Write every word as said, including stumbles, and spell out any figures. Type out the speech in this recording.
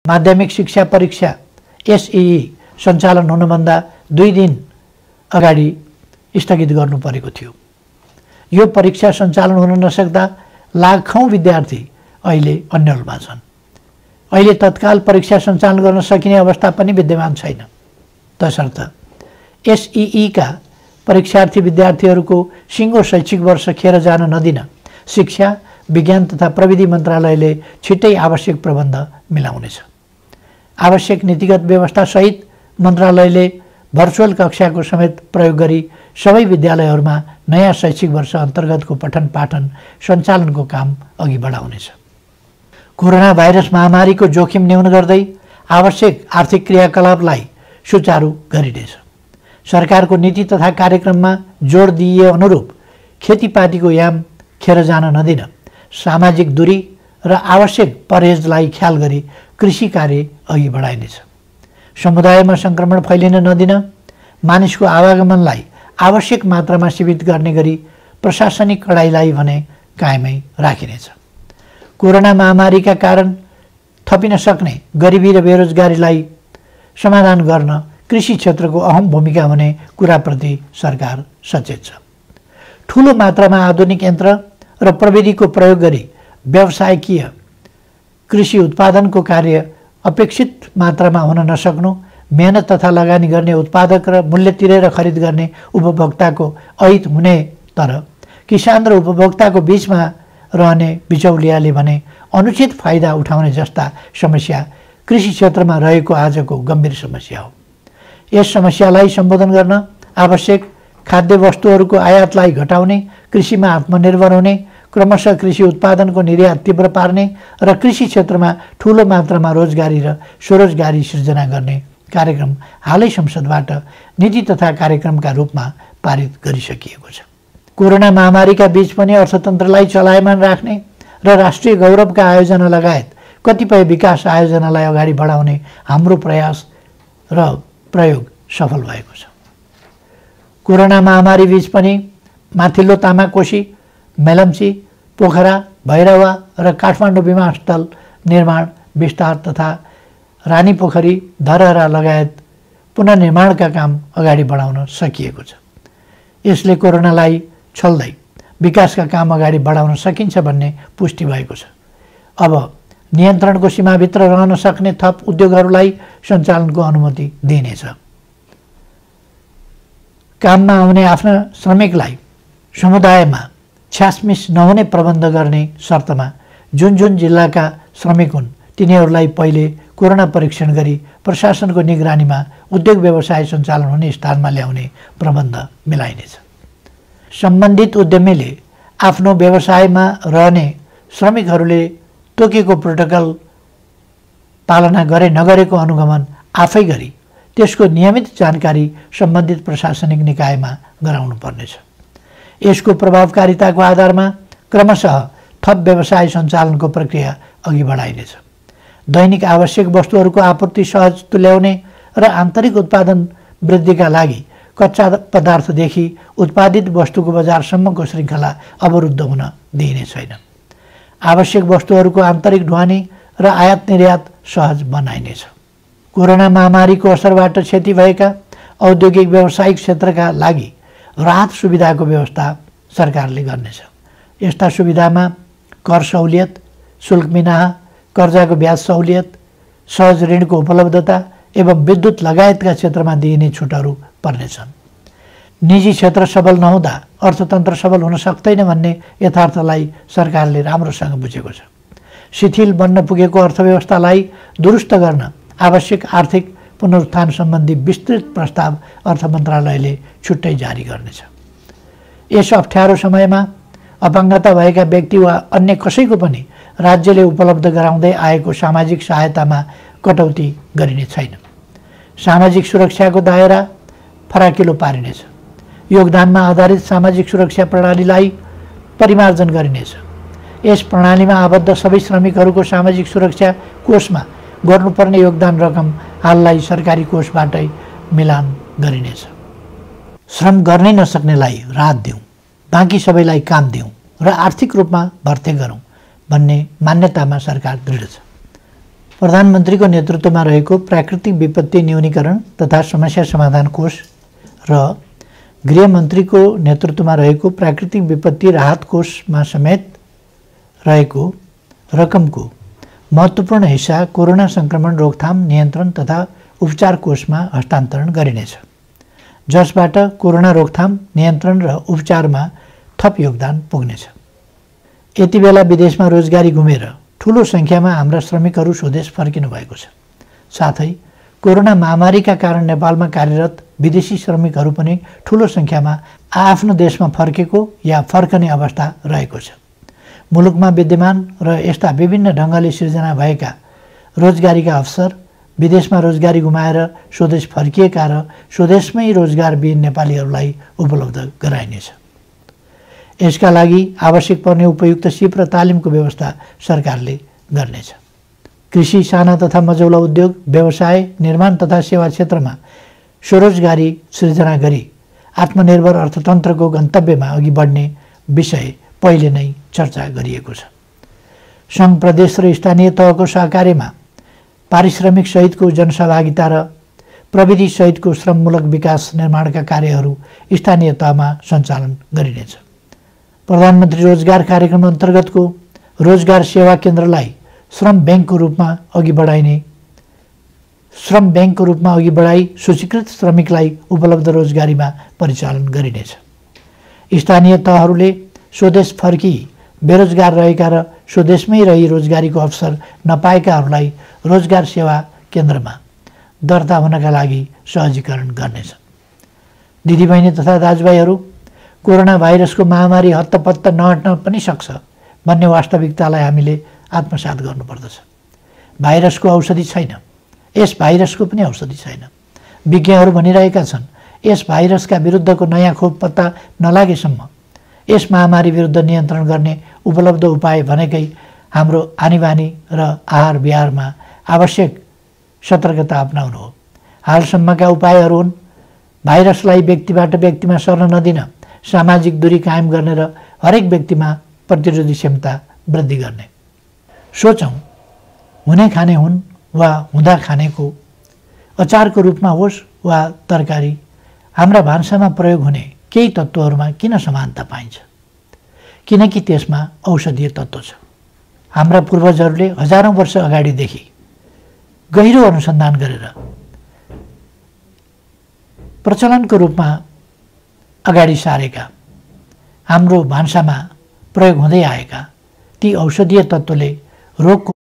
माध्यमिक शिक्षा परीक्षा एसईई सञ्चालन हुनुभन्दा दुई दिन अगाडि स्थगित गर्नु परेको थियो। यो परीक्षा सञ्चालन हुन नसक्दा लाखौं विद्यार्थी अहिले अन्यलमा छन्। अहिले तत्काल परीक्षा सञ्चालन गर्न सकिने अवस्था पनि विद्यमान छैन। तसर्थ एसईई का परीक्षार्थी विद्यार्थीहरूको सिङ्गो शैक्षिक वर्ष खेर जान नदिन शिक्षा, विज्ञान तथा प्रविधि मन्त्रालयले छिट्टै आवश्यक प्रबन्ध मिलाउनेछ। आवश्यक नीतिगत व्यवस्था सहित मन्त्रालयले भर्चुअल कक्षाको समेत प्रयोग गरी सबै विद्यालयहरूमा नयाँ शैक्षिक वर्ष अन्तर्गतको पठन पाठन सञ्चालनको काम अघि बढाउनेछ। कोरोना भाइरस महामारीको जोखिम न्यून गर्दै आवश्यक आर्थिक क्रियाकलापलाई सुचारू गरिनेछ। सरकारको नीति तथा कार्यक्रममा जोड दिइए अनुरूप खेतीपातीको याम खेर जान नदिन, सामाजिक दूरी र आवश्यक परहेजलाई ख्याल गरी कृषि कार्य अघि बढाइनेछ। समुदायमा संक्रमण फैलिन नदिन मानिसको आवागमनलाई आवश्यक मात्रामा सीमित गर्ने गरी प्रशासनिक कडाइलाई भने कायमै राखिनेछ। कोरोना महामारीका कारण थपिन सक्ने गरिबी र बेरोजगारीलाई समाधान गर्न कृषि क्षेत्रको अहम भूमिका हुने कुराप्रति सरकार सचेत छ। ठूलो मात्रामा आधुनिक यन्त्र र प्रविधिको प्रयोग गरी व्यवसायिकीय कृषि उत्पादनको कार्य अपेक्षित मात्रामा हुन नसक्नु, मेहनत तथा लगानी गर्ने उत्पादक र मूल्य तिरेर खरिद गर्ने उपभोक्ताको अहित हुने, तर किसान र उपभोक्ताको बीचमा रहने बिचौलियाले भने अनुचित फाइदा उठाउने जस्ता समस्या कृषि क्षेत्रमा रहेको आजको गम्भीर समस्या हो। यस समस्यालाई सम्बोधन गर्न आवश्यक खाद्य वस्तुहरूको आयातलाई घटाउने, कृषिमा आत्मनिर्भर हुने, क्रमशः कृषि उत्पादनको निर्यात तीव्र पार्ने र कृषि क्षेत्रमा ठूलो मात्रामा रोजगारी र स्वरोजगारी सृजना गर्ने कार्यक्रम हालै संसदबाट नीति तथा कार्यक्रमका रूपमा पारित गरिसकिएको छ। कोरोना महामारीका बीच पनि अर्थतन्त्रलाई चलायमान राख्ने र राष्ट्रिय गौरवका आयोजना लगायत कतिपय विकास आयोजनालाई अगाडि बढाउने हाम्रो प्रयास र प्रयोग सफल भएको छ। कोरोना महामारी बीच पनि माथिल्लो तामाकोशी, मेलम्ची, पोखरा, भैरवा र काठमाडौँ विमानस्थल निर्माण विस्तार तथा रानी पोखरी, धरहरा लगायत पुनर्निर्माणका काम अगाडि बढाउन सकिएको छ। यसले कोरोनालाई छल्दै विकासका काम अगाडि बढाउन सकिन्छ भन्ने पुष्टि भएको छ। अब नियन्त्रणको सीमाभित्र रहन सक्ने थप उद्योगहरूलाई सञ्चालनको अनुमति दिइनेछ। काममा आउने आफ्ना श्रमिकलाई समुदायमा छ्यासमिस नहुने प्रबन्ध गर्ने शर्तमा जुन जुन जिल्लाका श्रमिक हुन् तिनीहरूलाई पहिले कोरोना परीक्षण गरी प्रशासनको निगरानीमा उद्योग व्यवसाय सञ्चालन हुने स्थानमा ल्याउने प्रबन्ध मिलाइनेछ। सम्बन्धित उद्यमीले आफ्नो व्यवसायमा रहने श्रमिकहरूले तोकेको प्रोटोकल पालना गरे नगरेको अनुगमन आफै गरी त्यसको नियमित जानकारी सम्बन्धित प्रशासनिक निकायमा गराउनु पर्नेछ। यसको प्रभावकारिताको आधारमा क्रमशः थप व्यवसाय सञ्चालनको प्रक्रिया अघि बढाइनेछ। दैनिक आवश्यक वस्तुहरूको आपूर्ति सहज तुल्याउने र आन्तरिक उत्पादन वृद्धिका लागि कच्चा पदार्थदेखि उत्पादित वस्तुको बजारसम्मको श्रृङ्खला अवरुद्ध हुन दिइने छैन। आवश्यक वस्तुहरूको आन्तरिक ढुवानी र आयात निर्यात सहज बनाइनेछ। कोरोना महामारीको असरबाट क्षति भएका औद्योगिक व्यावसायिक क्षेत्रका लागि राहत सुविधाको व्यवस्था सरकारले गर्नेछ। यस्ता सुविधामा कर सहुलियत, शुल्क मिनाहा, कर्जाको ब्याज सहुलियत, सहज ऋणको उपलब्धता एवं विद्युत लगायतका क्षेत्रमा दिइने छुटहरू पर्नेछन्। निजी क्षेत्र सबल नहुँदा अर्थतन्त्र सबल हुन सक्दैन भन्ने यथार्थलाई सरकारले राम्रोसँग बुझेको छ। शिथिल बन्न पुगेको अर्थव्यवस्थालाई दुरुस्त गर्न आवश्यक आर्थिक पुनरुत्थान सम्बन्धी विस्तृत प्रस्ताव अर्थ मन्त्रालयले छुट्टै जारी गर्नेछ। यस अप्ठ्यारो समयमा अपाङ्गता भएका व्यक्ति वा अन्य कसैको पनि राज्यले उपलब्ध गराउँदै आएको सामाजिक सहायतामा कटौती गरिने छैन। सामाजिक सुरक्षाको दायरा फराकिलो पारिनेछ। योगदानमा आधारित सामाजिक सुरक्षा प्रणालीलाई परिमार्जन गरिनेछ। यस प्रणालीमा आबद्ध सबै श्रमिकहरूको सामाजिक सुरक्षा कोषमा गर्नुपर्ने योगदान रकम हाललाई सरकारी कोषबाटै मिलान गरिनेछ। श्रम गर्नै नसक्नेलाई राहत दिउँ, बाँकी सबैलाई काम दिउँ र आर्थिक रूपमा भर्ते गरौँ भन्ने मान्यतामा सरकार दृढ छ। प्रधानमन्त्रीको नेतृत्वमा रहेको प्राकृतिक विपत्ति न्यूनीकरण तथा समस्या समाधान कोष र गृहमन्त्रीको नेतृत्वमा रहेको प्राकृतिक विपत्ति राहत कोषमा समेत रहेको रकमको महत्त्वपूर्ण हिस्सा कोरोना संक्रमण रोकथाम नियन्त्रण तथा उपचार कोषमा हस्तान्तरण गरिनेछ, जसबाट कोरोना रोकथाम नियन्त्रण र उपचारमा थप योगदान पुग्नेछ। यति बेला विदेशमा रोजगारी गुमेर ठूलो संख्यामा हाम्रा श्रमिकहरू स्वदेश फर्किनु भएको छ। साथै कोरोना महामारीका कारण नेपालमा कार्यरत विदेशी श्रमिकहरू पनि ठूलो संख्यामा आफ्नो देशमा फर्केको या फर्कने अवस्था रहेको छ। मुलुकमा विद्यमान र यस्ता विभिन्न ढङ्गले सिर्जना भएका रोजगारीका अवसर, विदेशमा रोजगारी गुमाएर स्वदेश फर्किएका र स्वदेशमै रोजगारविहीन नेपालीहरूलाई उपलब्ध गराइनेछ। यसका लागि आवश्यक पर्ने उपयुक्त सिप र तालिमको व्यवस्था सरकारले गर्नेछ। कृषि, साना तथा मझौला उद्योग, व्यवसाय, निर्माण तथा सेवा क्षेत्रमा स्वरोजगारी सृजना गरी आत्मनिर्भर अर्थतन्त्रको गन्तव्यमा अघि बढ्ने विषय पहिले नै चर्चा गरिएको छ। सङ्घ, प्रदेश र स्थानीय तहको सहकार्यमा पारिश्रमिक सहितको जनसहभागिता र प्रविधि सहितको श्रममूलक विकास निर्माणका कार्यहरू स्थानीय तहमा सञ्चालन गरिनेछ। प्रधानमन्त्री रोजगार कार्यक्रम अन्तर्गतको रोजगार सेवा केन्द्रलाई श्रम ब्याङ्कको रूपमा अघि बढाइने श्रम ब्याङ्कको रूपमा अघि बढाई सूचीकृत श्रमिकलाई उपलब्ध रोजगारीमा परिचालन गरिनेछ। स्थानीय तहहरूले स्वदेश फर्की बेरोजगार रहेका र स्वदेशमै रही रोजगारीको अवसर नपाएकाहरूलाई रोजगार सेवा केन्द्रमा दर्ता हुनका लागि सहजीकरण गर्नेछ। दिदीबहिनी तथा दाजुभाइहरू, कोरोना भाइरसको महामारी हत्तपत्त नहट्न पनि सक्छ भन्ने वास्तविकतालाई हामीले आत्मसात गर्नुपर्दछ। भाइरसको औषधि छैन, यस भाइरसको पनि औषधि छैन। विज्ञहरू भनिरहेका छन्, यस भाइरसका विरुद्धको नयाँ खोप पत्ता नलागेसम्म यस महामारी विरुद्ध नियन्त्रण गर्ने उपलब्ध उपाय भनेकै हाम्रो आनीबानी र आहार विहारमा आवश्यक सतर्कता अपनाउनु हो। हालसम्मका उपायहरू हुन् भाइरसलाई व्यक्तिबाट व्यक्तिमा सर्न नदिन, सामाजिक दूरी कायम गर्ने र हरेक व्यक्तिमा प्रतिरोधी क्षमता वृद्धि गर्ने। सोचौँ, हुने खाने हुन् वा हुँदा खानेको अचारको रूपमा होस् वा तरकारी, हाम्रा भान्सामा प्रयोग हुने केही तत्त्वहरूमा किन समानता पाइन्छ? किनकि त्यसमा औषधीय तत्त्व छ। हाम्रा पूर्वजहरूले हजारौँ वर्ष अगाडिदेखि गहिरो अनुसन्धान गरेर प्रचलनको रूपमा अगाडि सारेका, हाम्रो भान्सामा प्रयोग हुँदै आएका ती औषधीय तत्त्वले रोगको